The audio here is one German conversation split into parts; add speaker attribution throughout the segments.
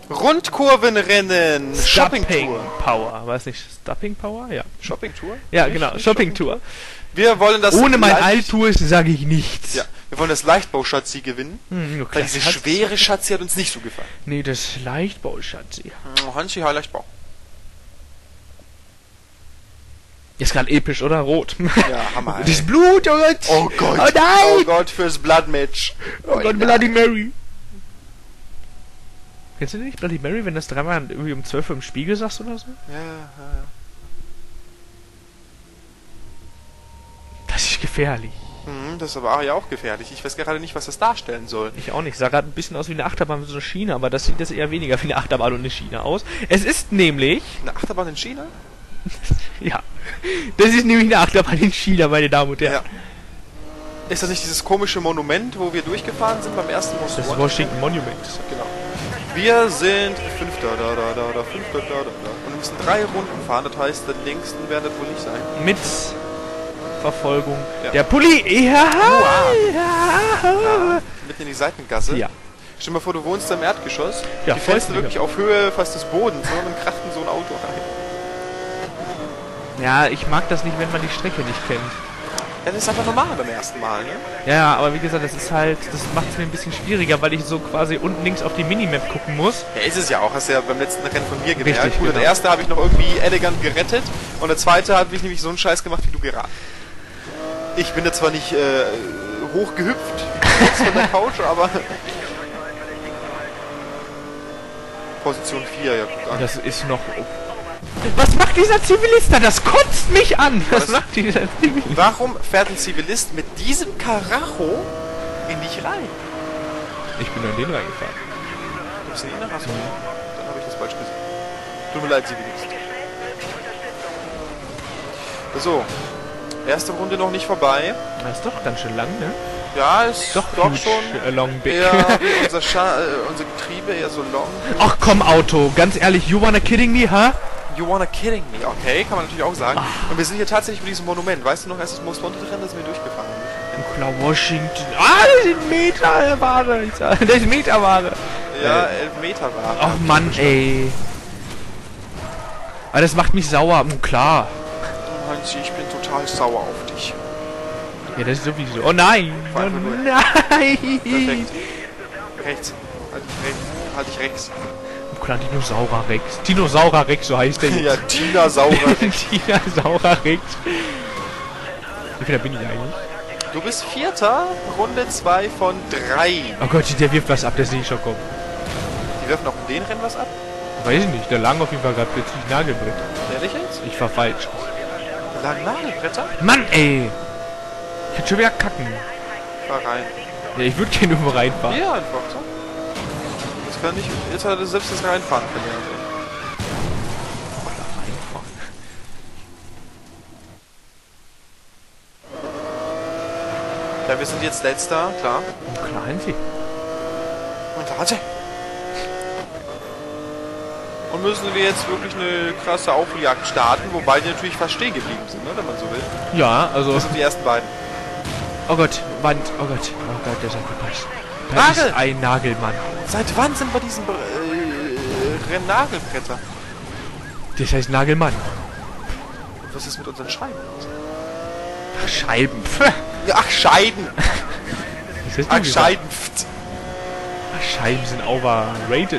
Speaker 1: Rundkurvenrennen.
Speaker 2: Stopping
Speaker 1: Shopping-Tour.
Speaker 2: Power. War es nicht Stopping Power? Ja.
Speaker 1: Shopping-Tour?
Speaker 2: Ja,
Speaker 1: Nicht?
Speaker 2: genau.
Speaker 1: Nicht
Speaker 2: Shopping-Tour.
Speaker 1: Wir wollen das...
Speaker 2: Ohne mein
Speaker 1: Leicht-
Speaker 2: Altours sage ich nichts.
Speaker 1: Ja, wir wollen das Leichtbau-Schatzi gewinnen.
Speaker 2: Okay.
Speaker 1: Weil diese schwere Schatzi hat uns nicht so gefallen.
Speaker 2: Nee, das Leichtbauschatzi.
Speaker 1: Hansi, ja, Leichtbau.
Speaker 2: Ist gerade episch, oder? Rot.
Speaker 1: Ja, Hammer, ey.
Speaker 2: Das Blut, oh Gott.
Speaker 1: Oh Gott.
Speaker 2: Oh nein.
Speaker 1: Oh Gott, fürs Blood-Match.
Speaker 2: Oh Gott, Bloody Mary. Kennst du nicht Bloody Mary, wenn das dreimal irgendwie um 12 Uhr im Spiegel sagst oder so?
Speaker 1: Ja.
Speaker 2: Das ist gefährlich.
Speaker 1: Das ist aber ja auch gefährlich. Ich weiß gerade nicht, was das darstellen soll.
Speaker 2: Ich auch nicht. Sah gerade ein bisschen aus wie eine Achterbahn mit so einer Schiene, aber das sieht jetzt eher weniger wie eine Achterbahn und eine Schiene aus. Es ist nämlich...
Speaker 1: Eine Achterbahn in China?
Speaker 2: Ja. Das ist nämlich eine Achterbahn in China, meine Damen und Herren.
Speaker 1: Ja. Ist das nicht dieses komische Monument, wo wir durchgefahren sind beim ersten Most
Speaker 2: Das ist
Speaker 1: Wanted?
Speaker 2: Washington Monument.
Speaker 1: Genau. Wir sind Fünfter, Fünfter, da. Und wir müssen 3 Runden fahren, das heißt, den längsten werden das wohl nicht sein.
Speaker 2: Mit Verfolgung
Speaker 1: Ja.
Speaker 2: der Pulli. Ja.
Speaker 1: Mitten in die Seitengasse.
Speaker 2: Ja.
Speaker 1: Stell dir mal vor, du wohnst im Erdgeschoss.
Speaker 2: Ja,
Speaker 1: die fährst du
Speaker 2: voll
Speaker 1: wirklich auf Höhe fast des Bodens, und dann kracht in so ein Auto rein.
Speaker 2: Ja, ich mag das nicht, wenn man die Strecke nicht kennt.
Speaker 1: Ja, das ist einfach normal beim ersten Mal, ne?
Speaker 2: Ja, aber wie gesagt, das macht es mir ein bisschen schwieriger, weil ich so quasi unten links auf die Minimap gucken muss.
Speaker 1: Ja, ist es ja auch. Hast du ja beim letzten Rennen von mir gemerkt.
Speaker 2: Richtig,
Speaker 1: Gut,
Speaker 2: genau.
Speaker 1: der erste habe ich noch irgendwie elegant gerettet und der zweite habe ich nämlich so einen Scheiß gemacht, wie du gerade. Ich bin da zwar nicht hochgehüpft jetzt von der Couch, aber... Position 4, ja, guck an.
Speaker 2: Das ist noch... Was macht dieser Zivilist da? Das kotzt mich an! Was macht dieser Zivilist?
Speaker 1: Warum fährt ein Zivilist mit diesem Karacho in dich rein?
Speaker 2: Ich bin an den reingefahren.
Speaker 1: Du bist in ihn? Achso, dann habe ich das falsch gesehen. Tut mir leid, Zivilist. So, erste Runde noch nicht vorbei.
Speaker 2: Das ist doch ganz schön lang, ne?
Speaker 1: Ja, ist doch
Speaker 2: huge,
Speaker 1: schon
Speaker 2: long big.
Speaker 1: eher wie unser Getriebe, eher so long.
Speaker 2: Ach komm, Auto, ganz ehrlich, you wanna kidding me, huh?
Speaker 1: You wanna kidding me? Okay, kann man natürlich auch sagen. Und wir sind hier tatsächlich bei diesem Monument. Weißt du noch, als das Most Wanted Rennen, das wir durchgefahren sind?
Speaker 2: Klar, Washington. Ah, das sind Meterware. Das ist Meterware.
Speaker 1: Ja, 11 Meter war.
Speaker 2: Ach Mann, ey. Aber das macht mich sauer, klar.
Speaker 1: Hansi, ich bin total sauer auf dich.
Speaker 2: Ja, das ist sowieso. Oh nein! Oh nein!
Speaker 1: Perfekt. Rechts. Halt dich rechts.
Speaker 2: Klar, Dinosaurier Rex. Dinosaurier Rex, so heißt der jetzt.
Speaker 1: Ja, Tina Saurer.
Speaker 2: Dinosaurier Rex. Wie viel bin ich eigentlich?
Speaker 1: Du bist Vierter, Runde 2 von 3.
Speaker 2: Oh Gott, der wirft was ab, das sehe ich schon kommen.
Speaker 1: Die werfen auch in den Rennen was ab?
Speaker 2: Weiß ich nicht, der lang auf jeden Fall gerade plötzlich Nagelbrett.
Speaker 1: Ehrlich jetzt?
Speaker 2: Ich war falsch.
Speaker 1: Da lagen Nagelbretter?
Speaker 2: Mann, ey! Ich kann schon wieder kacken.
Speaker 1: Fahr rein.
Speaker 2: Ja, ich würde gerne irgendwo reinfahren.
Speaker 1: Ja, einfach so. Das kann nicht. Jetzt hat er selbst das Reinfahren verlernt. Ja, wir sind jetzt letzter, klar.
Speaker 2: Klar, Hansi.
Speaker 1: Und warte. Und müssen wir jetzt wirklich eine krasse Aufholjagd starten, wobei die natürlich fast stehen geblieben sind, ne, wenn man so will.
Speaker 2: Ja, also...
Speaker 1: Das sind die ersten beiden.
Speaker 2: Oh Gott, Wand, oh Gott. Oh Gott, der ist abgepasst. Da
Speaker 1: Nagel!
Speaker 2: ist ein Nagelmann.
Speaker 1: Seit wann sind bei diesen Rennnagelbretter?
Speaker 2: Das heißt Nagelmann.
Speaker 1: Und was ist mit unseren Scheiben?
Speaker 2: Ach, Scheiben.
Speaker 1: Ja, ach, Scheiden!
Speaker 2: Was hast du
Speaker 1: Ach,
Speaker 2: gesagt?
Speaker 1: Scheiden!
Speaker 2: Ach, Scheiben sind overrated.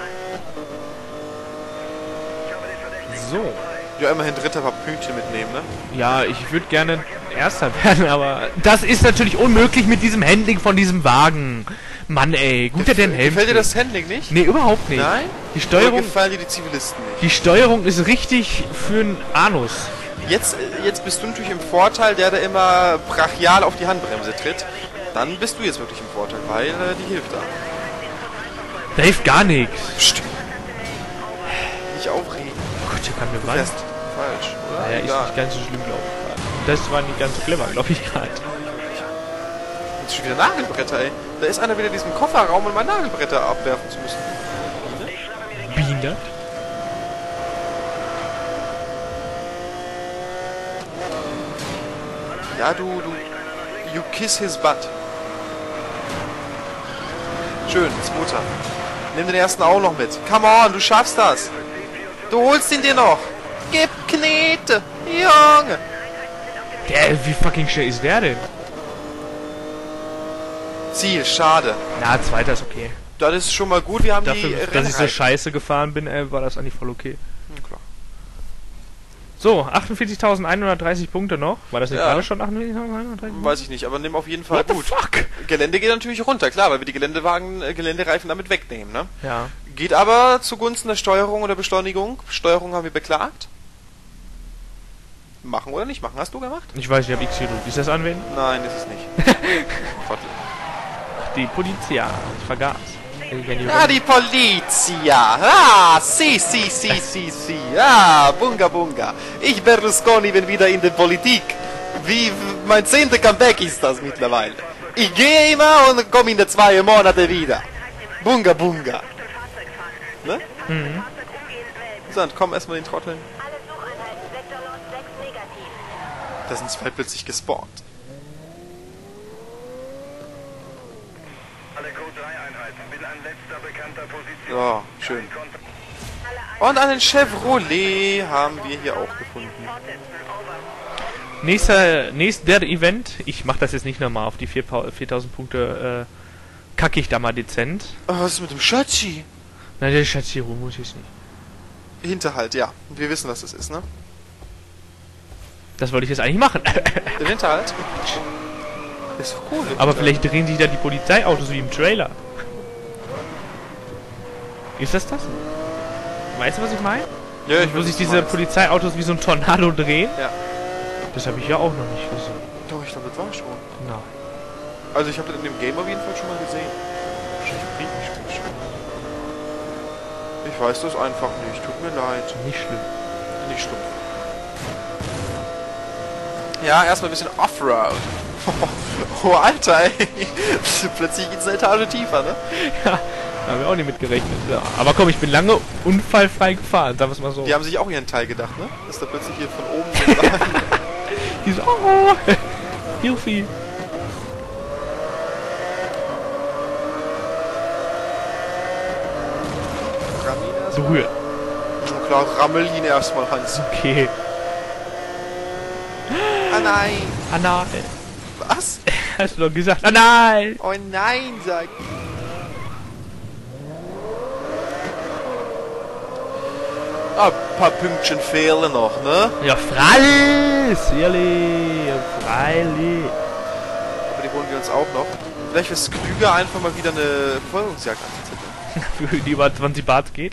Speaker 2: So.
Speaker 1: Ja, immerhin dritter paar Pünktchen mitnehmen, ne?
Speaker 2: Ja, ich würde gerne Erster werden, aber das ist natürlich unmöglich mit diesem Handling von diesem Wagen. Mann, ey. Gut, der den Helm.
Speaker 1: Gefällt dir
Speaker 2: trägt.
Speaker 1: das Handling nicht?
Speaker 2: Nee, überhaupt nicht.
Speaker 1: Nein?
Speaker 2: Die
Speaker 1: Oder
Speaker 2: Steuerung,
Speaker 1: gefallen dir die Zivilisten nicht?
Speaker 2: die Steuerung ist richtig für einen Anus.
Speaker 1: Jetzt bist du natürlich im Vorteil, der da immer brachial auf die Handbremse tritt. Dann bist du jetzt wirklich im Vorteil, weil die hilft da.
Speaker 2: Da hilft gar nichts.
Speaker 1: Psst. Nicht aufregen.
Speaker 2: Gott, hier kann mir
Speaker 1: Du
Speaker 2: was.
Speaker 1: fährst falsch, oder?
Speaker 2: Naja, ist nicht ganz so schlimm, glaube ich. Das war nicht ganz so clever, glaube ich gerade.
Speaker 1: Jetzt schon wieder Nagelbretter, ey. Da ist einer wieder in diesem Kofferraum, um mal Nagelbretter abwerfen zu müssen.
Speaker 2: Biene.
Speaker 1: Ja, you kiss his butt. Schön, Zweiter. Nimm den ersten auch noch mit. Come on, du schaffst das. Du holst ihn dir noch. Gib Knete. Junge.
Speaker 2: Wie fucking schnell ist der denn?
Speaker 1: Ziel, schade.
Speaker 2: Na, zweiter ist okay.
Speaker 1: Das ist schon mal gut. Wir haben
Speaker 2: Dafür,
Speaker 1: die
Speaker 2: dass ich so scheiße gefahren bin, war das eigentlich voll okay.
Speaker 1: Klar.
Speaker 2: So, 48.130 Punkte noch. War das nicht
Speaker 1: Ja.
Speaker 2: gerade schon 48.130?
Speaker 1: Weiß ich nicht, aber nimm auf jeden Fall
Speaker 2: What the
Speaker 1: gut.
Speaker 2: fuck?
Speaker 1: Gelände geht natürlich runter, klar, weil wir die Geländereifen damit wegnehmen, ne?
Speaker 2: Ja.
Speaker 1: Geht aber zugunsten der Steuerung oder Beschleunigung. Steuerung haben wir beklagt. Machen oder nicht machen? Hast du gemacht?
Speaker 2: Ich weiß, ich habe X hier gedrückt. Ist das anwenden?
Speaker 1: Nein, ist es nicht. Gott.
Speaker 2: Die Polizia. Ich vergaß.
Speaker 1: Ah, die Polizia. Ah, si. Ah, bunga bunga. Ich Berlusconi bin wieder in der Politik. Wie mein 10. Comeback ist das mittlerweile. Ich gehe immer und komme in der 2 Monate wieder. Bunga bunga. Ne?
Speaker 2: Mhm.
Speaker 1: So, dann komm erstmal den Trotteln. Da sind zwei plötzlich gespawnt. So, schön. Und einen Chevrolet haben wir hier auch gefunden.
Speaker 2: Nächster Event. Ich mach das jetzt nicht nochmal auf die 4000 Punkte. Kacke ich da mal dezent.
Speaker 1: Oh, was ist mit dem Schatzi?
Speaker 2: Na, der Schatzierung muss ich nicht.
Speaker 1: Hinterhalt, ja. Wir wissen, was das ist, ne?
Speaker 2: Das wollte ich jetzt eigentlich machen.
Speaker 1: Der Hinterhalt? Ist doch cool.
Speaker 2: Aber vielleicht drehen sich da die Polizeiautos wie im Trailer. Ist das das? Weißt du, was ich meine?
Speaker 1: Ja, ich
Speaker 2: Wo
Speaker 1: weiß,
Speaker 2: sich
Speaker 1: was du
Speaker 2: diese
Speaker 1: meinst.
Speaker 2: Polizeiautos wie so ein Tornado drehen?
Speaker 1: Ja.
Speaker 2: Das habe ich ja auch noch nicht gesehen.
Speaker 1: Doch, ich glaube, das war schon.
Speaker 2: Nein.
Speaker 1: Also ich habe das in dem Game auf jeden Fall schon mal gesehen. Wahrscheinlich bringt mich das schon. Ich weiß das einfach nicht. Tut mir leid.
Speaker 2: Nicht schlimm.
Speaker 1: Nicht schlimm. Ja, erstmal ein bisschen Offroad. Oh, Alter, ey. Plötzlich geht's eine Etage tiefer, ne?
Speaker 2: Ja, da haben wir auch nicht mit gerechnet. Ja. Aber komm, ich bin lange unfallfrei gefahren, sagen wir es mal so.
Speaker 1: Die haben sich auch ihren Teil gedacht, ne? Dass da plötzlich hier von oben...
Speaker 2: Die so, oh, Hilfe. Berührt.
Speaker 1: So klar, rammel ihn erstmal, Hans.
Speaker 2: Okay.
Speaker 1: Ah nein.
Speaker 2: Ah nein.
Speaker 1: Was?
Speaker 2: Hast du doch gesagt. Ah nein.
Speaker 1: Oh nein, sag. Ah, ein paar Pünktchen fehlen noch, ne?
Speaker 2: Ja, freilich. Ehrlich. Freilich.
Speaker 1: Aber die holen wir uns auch noch. Vielleicht wäre es klüger, einfach mal wieder eine Verfolgungsjagd anzuzetteln.
Speaker 2: Für die über 20 Bart geht.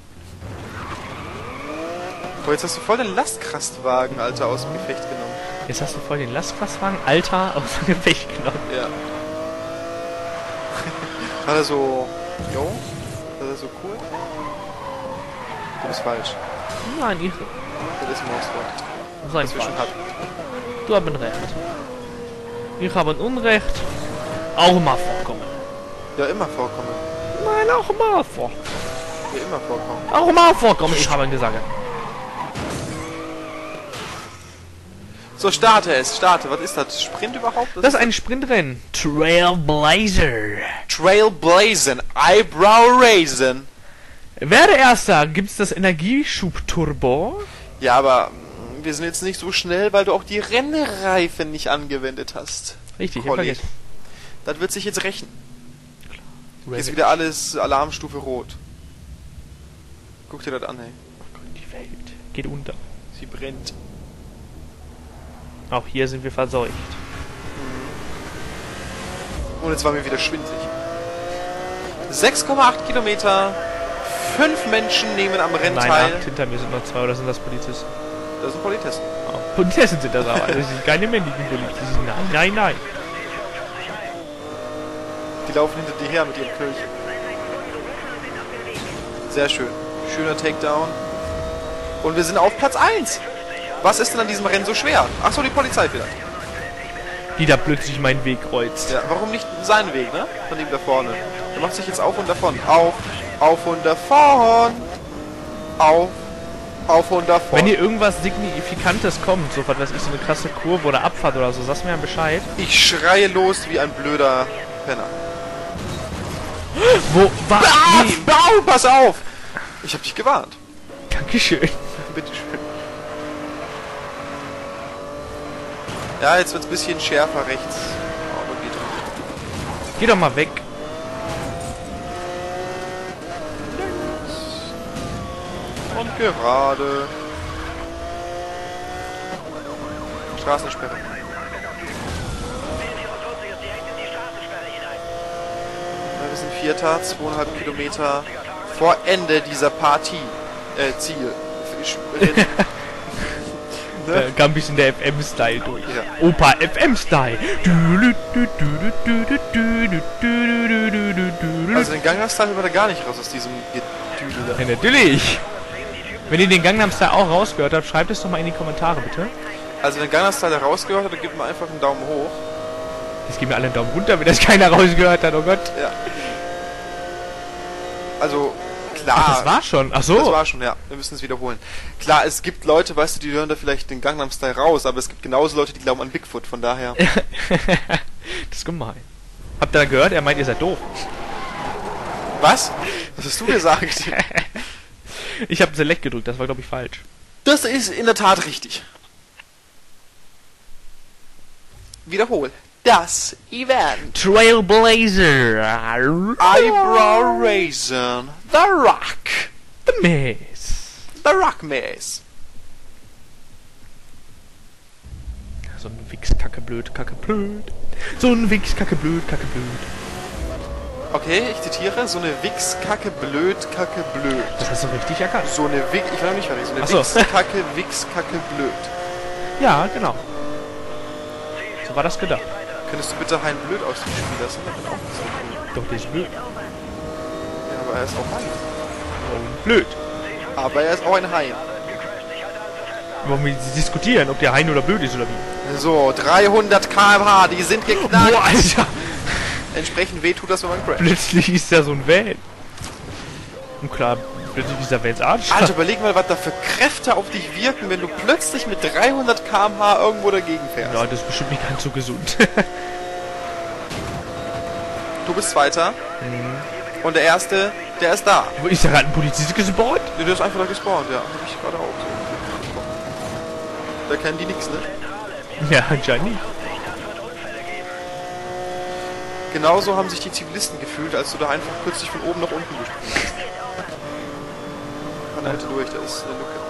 Speaker 1: Boah, jetzt hast du voll den Lastkraftwagen, Alter, aus dem Gefecht genommen.
Speaker 2: Jetzt hast du voll den Lastkraftwagen, Alter, aus dem Gefecht genommen.
Speaker 1: Ja. Hat er so... Jo? Hat er so cool? Du bist falsch.
Speaker 2: Nein, ich.
Speaker 1: Das ist ein Mauswort.
Speaker 2: Sein
Speaker 1: Das wir schon hatten.
Speaker 2: Du hast ein Recht. Ich habe ein Unrecht. Auch mal vorkommen.
Speaker 1: Ja, immer vorkommen.
Speaker 2: Nein, auch mal vor.
Speaker 1: Ja, immer vorkommen.
Speaker 2: Auch mal vorkommen, ich habe gesagt.
Speaker 1: So, starte es, starte. Was ist das? Sprint überhaupt?
Speaker 2: Das ist ein Sprintrennen. Trailblazer.
Speaker 1: Trailblazing. Eyebrow Raisin.
Speaker 2: Werde Erster. Gibt's das Energieschub-Turbo?
Speaker 1: Ja, aber wir sind jetzt nicht so schnell, weil du auch die Rennreifen nicht angewendet hast.
Speaker 2: Richtig, ich hab
Speaker 1: Colli.
Speaker 2: vergessen.
Speaker 1: Das wird sich jetzt rächen.
Speaker 2: Klar.
Speaker 1: Ist wieder alles Alarmstufe Rot. Guck dir das an, ey.
Speaker 2: Die Welt geht unter.
Speaker 1: Sie brennt.
Speaker 2: Auch hier sind wir verseucht.
Speaker 1: Und jetzt war mir wieder schwindlig. 6,8 Kilometer. 5 Menschen nehmen am Rennen
Speaker 2: Nein,
Speaker 1: teil.
Speaker 2: 8, hinter mir sind noch 2, oder sind das Polizisten?
Speaker 1: Das sind Polizisten.
Speaker 2: Oh, Polizisten sind das aber. Das sind keine männlichen Polizisten. Nein, nein, nein.
Speaker 1: Die laufen hinter dir her mit ihrem Kirche. Sehr schön. Schöner Takedown. Und wir sind auf Platz 1. Was ist denn an diesem Rennen so schwer? Achso, die Polizei vielleicht.
Speaker 2: Die da plötzlich meinen Weg kreuzt.
Speaker 1: Ja, warum nicht seinen Weg, ne? Von dem da vorne. Der macht sich jetzt auf und davon. Auf und davon. Auf und davon.
Speaker 2: Wenn hier irgendwas Signifikantes kommt, so was weiß ich, so eine krasse Kurve oder Abfahrt oder so, sagst mir ja Bescheid.
Speaker 1: Ich schreie los wie ein blöder Penner.
Speaker 2: Wo war... Wie?
Speaker 1: Au, pass auf! Ich hab dich gewarnt.
Speaker 2: Dankeschön.
Speaker 1: Bitteschön. Ja, jetzt wird's ein bisschen schärfer rechts. Aber geht doch.
Speaker 2: Geh doch mal weg.
Speaker 1: Und gerade. Straßensperre. Wir sind Vierter, 2,5 Kilometer vor Ende dieser Partie. Ziel.
Speaker 2: Da kam ein bisschen der FM-Style durch.
Speaker 1: Ja.
Speaker 2: Opa FM-Style.
Speaker 1: Also den Gangnam Style wird er gar nicht raus aus diesem Gedüdel.
Speaker 2: Ja, natürlich. Wenn ihr den Gangnam Style auch rausgehört habt, schreibt es doch mal in die Kommentare, bitte.
Speaker 1: Also wenn Gangnam Style rausgehört hat, dann gibt man einfach einen Daumen hoch.
Speaker 2: Jetzt geben wir alle einen Daumen runter, wenn das keiner rausgehört hat, oh Gott.
Speaker 1: Ja. Also, klar.
Speaker 2: Ach, das war schon. Ach so.
Speaker 1: Das war schon, ja. Wir müssen es wiederholen. Klar, es gibt Leute, weißt du, die hören da vielleicht den Gangnam Style raus, aber es gibt genauso Leute, die glauben an Bigfoot, von daher.
Speaker 2: Das ist gemein. Habt ihr da gehört? Er meint, ihr seid doof.
Speaker 1: Was? Was hast du gesagt?
Speaker 2: Ich habe Select gedrückt, das war glaube ich falsch.
Speaker 1: Das ist in der Tat richtig. Wiederhol. Das Event.
Speaker 2: Trailblazer.
Speaker 1: Eyebrow Raisin. The Rock.
Speaker 2: The Maze.
Speaker 1: The Rock Maze.
Speaker 2: So ein Wichs, Kacke, blöd, Kacke, blöd. So ein Wichs, Kacke, blöd, Kacke, blöd.
Speaker 1: Okay, ich zitiere. So eine Wix, Kacke, blöd, Kacke, blöd.
Speaker 2: Das hast du richtig erkannt.
Speaker 1: So eine Wix, ich war noch nicht fertig. So eine
Speaker 2: Ach so.
Speaker 1: Wix, Kacke, blöd.
Speaker 2: Ja, genau. So war das gedacht.
Speaker 1: Könntest du bitte Hein blöd aus dem Spiel lassen? Das wird auch nicht so cool.
Speaker 2: Doch, der ist blöd.
Speaker 1: Ja, aber er ist auch Hein.
Speaker 2: Und blöd.
Speaker 1: Aber er ist auch ein Hein.
Speaker 2: Wollen wir diskutieren, ob der Hein oder blöd ist oder wie?
Speaker 1: So, 300 km/h, die sind geknallt.
Speaker 2: Boah, Alter.
Speaker 1: Entsprechend weh tut das, wenn man crasht.
Speaker 2: Plötzlich ist da so ein Van. Und klar, plötzlich ist der Vans Arsch.
Speaker 1: Alter, überleg mal, was da für Kräfte auf dich wirken, wenn du plötzlich mit 300 km/h irgendwo dagegen fährst.
Speaker 2: Ja, das ist bestimmt nicht ganz so gesund.
Speaker 1: Du bist Zweiter. Und der Erste, der ist da.
Speaker 2: Ist da gerade ein Polizist gespawnt?
Speaker 1: Nee, der ist einfach da gespawnt, ja. Hab ich gerade auch so. Da kennen die nix, ne?
Speaker 2: Ja, anscheinend nicht.
Speaker 1: Genauso haben sich die Zivilisten gefühlt, als du da einfach kürzlich von oben nach unten gesprungen bist. Kann halt durch, da ist eine Lücke.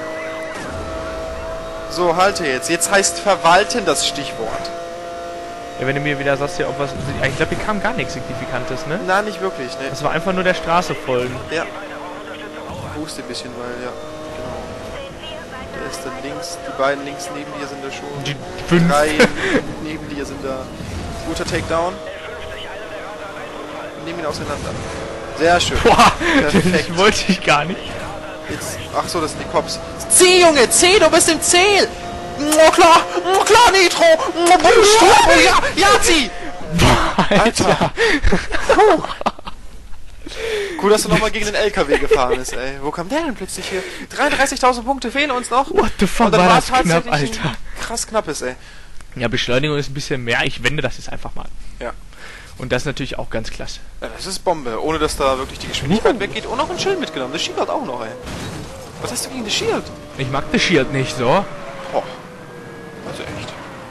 Speaker 1: Ja. So, halte jetzt. Jetzt heißt verwalten das Stichwort.
Speaker 2: Ja, wenn du mir wieder sagst, ja, ob was... Ich glaube, hier kam gar nichts Signifikantes, ne?
Speaker 1: Na, nicht wirklich, ne?
Speaker 2: Das war einfach nur der Straße folgen.
Speaker 1: Ja. Huste ein bisschen, weil, ja, genau. Der ist dann links, die beiden links neben dir sind da schon.
Speaker 2: Die 5.
Speaker 1: 3 neben dir sind da. Guter Takedown. Nehmen ihn auseinander. Sehr schön.
Speaker 2: Boah,
Speaker 1: Perfekt.
Speaker 2: das wollte ich gar nicht.
Speaker 1: Jetzt, ach so, das sind die Cops. Zieh, Junge, zieh, du bist im Ziel! Klar, Nitro! Ja, zieh!
Speaker 2: Alter.
Speaker 1: Puh. Cool, dass du nochmal gegen den LKW gefahren bist, ey. Wo kam der denn plötzlich hier? 33.000 Punkte fehlen uns noch.
Speaker 2: What the fuck,
Speaker 1: und dann
Speaker 2: war
Speaker 1: war
Speaker 2: das
Speaker 1: es tatsächlich
Speaker 2: knapp, Alter.
Speaker 1: krass knappes, ey.
Speaker 2: Ja, Beschleunigung ist ein bisschen mehr. Ich wende das jetzt einfach mal.
Speaker 1: Ja.
Speaker 2: Und das ist natürlich auch ganz klasse.
Speaker 1: Ja, das ist Bombe. Ohne, dass da wirklich die Geschwindigkeit weggeht. Und noch ein Schild mitgenommen. Das Shield auch noch, ey. Was hast du gegen das Shield?
Speaker 2: Ich mag das Shield nicht so.
Speaker 1: Oh. Also echt.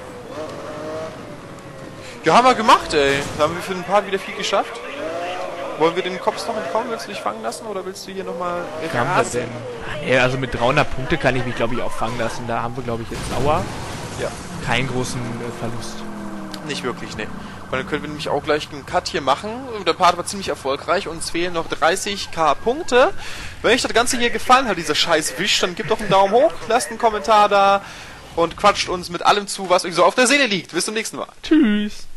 Speaker 1: Ja, haben wir gemacht, ey. Da haben wir für den Part wieder viel geschafft. Wollen wir den Cops noch entkommen? Willst du dich fangen lassen? Oder willst du hier nochmal
Speaker 2: Haben wir denn? Nee, also mit 300 Punkte kann ich mich, glaube ich, auch fangen lassen. Da haben wir, glaube ich, jetzt Dauer.
Speaker 1: Ja.
Speaker 2: Keinen großen Verlust.
Speaker 1: Nicht wirklich, ne. Weil dann können wir nämlich auch gleich einen Cut hier machen. Der Part war ziemlich erfolgreich. Uns fehlen noch 30.000 Punkte. Wenn euch das Ganze hier gefallen hat, dieser scheiß Wisch, dann gebt doch einen Daumen hoch, lasst einen Kommentar da und quatscht uns mit allem zu, was euch so auf der Seele liegt. Bis zum nächsten Mal.
Speaker 2: Tschüss.